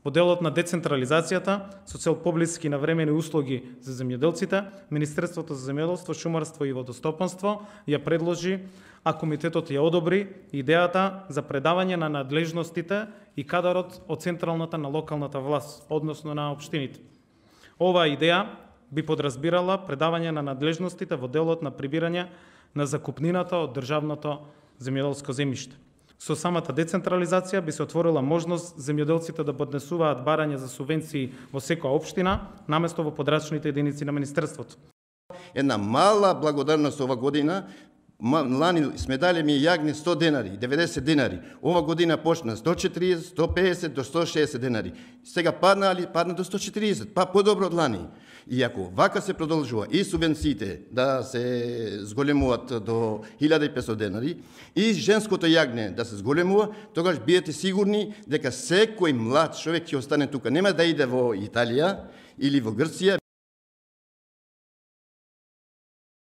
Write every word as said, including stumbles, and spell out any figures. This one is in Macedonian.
Во делот на децентрализацијата, со цел поблиски и навремени услуги за земјоделците, Министерството за земјоделство, шумарство и водостопанство ја предложи, а комитетот ја одобри идејата за предавање на надлежностите и кадарот од централната на локалната власт, односно на општините. Оваа идеја би подразбирала предавање на надлежностите во делот на прибирање на закупнината од државното земјоделско земјиште. Со самата децентрализација би се отворила можност земјоделците да поднесуваат барање за субвенции во секоја општина, наместо во подрачните единици на Министерството. Една мала благодарност ова година. Лани сме дали ми јагне сто денари, деветдесет денари. Ова година почна сто четириесет, сто песет до сто шеесет денари. Сега падна, али падна до сто четириесет, па подобро од лани. И ако вака се продолжува и субвенциите да се зголемуваат до илјада и петстотини денари и женското јагне да се зголемува, тогаш биете сигурни дека секој млад човек ќе остане тука. Нема да иде во Италија или во Грција.